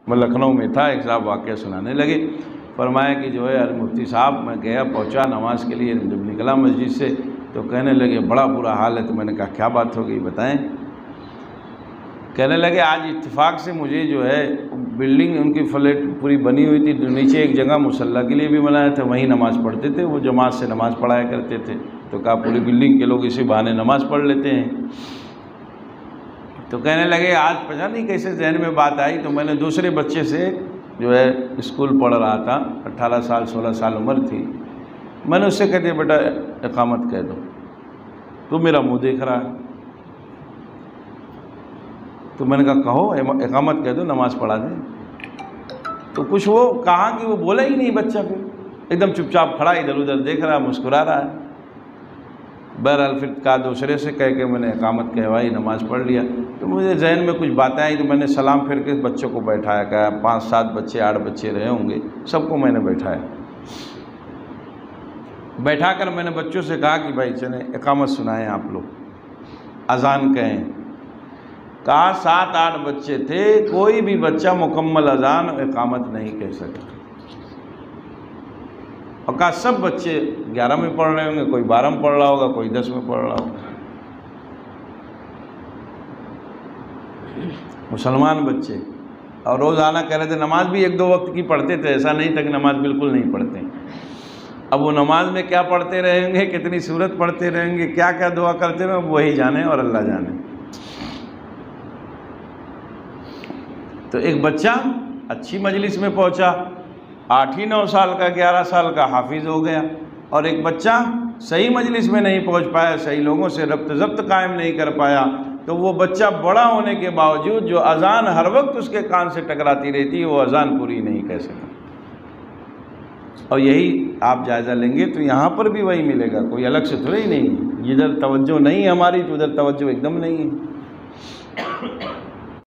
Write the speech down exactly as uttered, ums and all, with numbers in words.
میں لکھنؤ میں تھا، ایک صاحب واقعہ سنانے لگے، فرمایا کہ جو ہے مفتی صاحب میں گیا پہنچا نماز کے لیے، جب نکلا مسجد سے تو کہنے لگے بڑا برا حال ہے۔ تو میں نے کہا کیا بات ہو گئی بتائیں؟ کہنے لگے آج اتفاق سے مجھے جو ہے بلڈنگ ان کی فلیٹ پوری بنی ہوئی تھی، نیچے ایک جگہ مصلی کے لیے بھی بنایا تھا، وہیں نماز پڑھتے تھے، وہ جماعت سے نماز پڑھایا کرتے تھے۔ تو کہا پوری بلڈنگ کے لوگ اسی بہانے نماز پڑھ لیتے ہیں۔ تو کہنے لگے آج پتہ نہیں کیسے ذہن میں بات آئی، تو میں نے دوسرے بچے سے جو ہے اسکول پڑھ رہا تھا، اٹھارہ سال سولہ سال عمر تھی، میں نے اس سے کہہ دیا بیٹا اقامت کہہ دو، تو میرا منہ دیکھ رہا ہے۔ تو میں نے کہا کہو اقامت کہہ دو، نماز پڑھا دیں۔ تو کچھ وہ کہا کہ وہ بولا ہی نہیں بچہ، پھر ایک دم چپ چاپ کھڑا ادھر ادھر دیکھ رہا، مسکرا رہا ہے۔ بہرحال پھر کہا دوسرے سے کہہ کے میں نے اقامت کہوائی، نماز پڑھ لیا۔ تو مجھے ذہن میں کچھ باتیں آئیں، تو میں نے سلام پھر کے بچوں کو بیٹھایا، کہا پانچ سات بچے آٹھ بچے رہے ہوں گے، سب کو میں نے بیٹھایا۔ بیٹھا کر میں نے بچوں سے کہا کہ بھائی چلیں اقامت سنائیں آپ لوگ، اذان کہیں۔ کہا سات آٹھ بچے تھے، کوئی بھی بچہ مکمل اذان اور اقامت نہیں کہہ سکا، اور کہا سب بچے گیارہ میں پڑھ رہے ہوں گے، کوئی بارہ میں پڑھ رہا ہوگا، کوئی دس میں پڑھ رہا ہوگا۔ مسلمان بچے، اور روزانہ کہہ رہے تھے نماز بھی ایک دو وقت کی پڑھتے تھے، ایسا نہیں تھا کہ نماز بالکل نہیں پڑھتے۔ اب وہ نماز میں کیا پڑھتے رہیں گے، کتنی سورت پڑھتے رہیں گے، کیا کیا دعا کرتے رہیں، وہی جانے اور اللہ جانے۔ تو ایک بچہ اچھی مجلس میں پہنچا، آٹھ ہی نو سال کا گیارہ سال کا حافظ ہو گیا، اور ایک بچہ صحیح مجلس میں نہیں پہنچ پایا، صحیح لوگوں سے ربط ضبط قائم نہیں کر پایا، تو وہ بچہ بڑا ہونے کے باوجود جو اذان ہر وقت اس کے کان سے ٹکراتی رہتی ہے، وہ اذان پوری نہیں کہہ سکتا۔ اور یہی آپ جائزہ لیں گے تو یہاں پر بھی وہی ملے گا، کوئی الگ سے تھوڑی نہیں ہے، ادھر توجہ نہیں ہماری تو ادھر توجہ ایک دم نہیں ہے۔